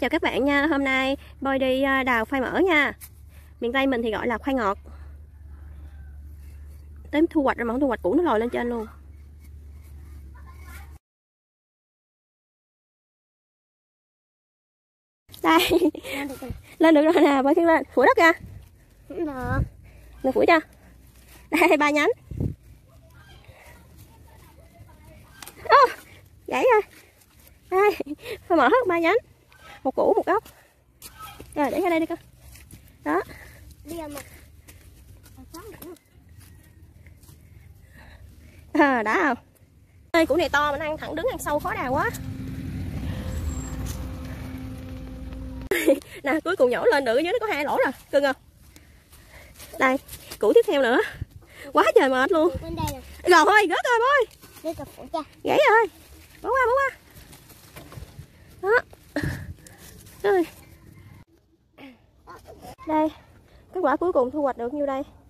Chào các bạn nha, hôm nay Boy đi đào khoai mỡ nha. Miền Tây mình thì gọi là khoai ngọt. Tới thu hoạch rồi mà không thu hoạch củ nó lồi lên trên luôn. Đây. Lên được rồi nè, Boyขึ้n lên, phủi đất ra. Không được. Được phủi cho. Đây 3 nhánh. Gãy rồi. Đây, khoai mỡ hết 3 nhánh. Một củ một gốc. Rồi để ra đây đi con. Đó. Đã không? Ê, củ này to mà nó ăn thẳng đứng ăn sâu khó đào quá. Nè cuối cùng nhổ lên được, dưới nó có 2 lỗ rồi, cưng không? Đây, củ tiếp theo nữa. Quá trời mệt luôn. Rồi thôi, rớt rồi Boy. Gãy rồi. Bỏ qua. Đó. Rồi. Đây, kết quả cuối cùng thu hoạch được nhiêu đây?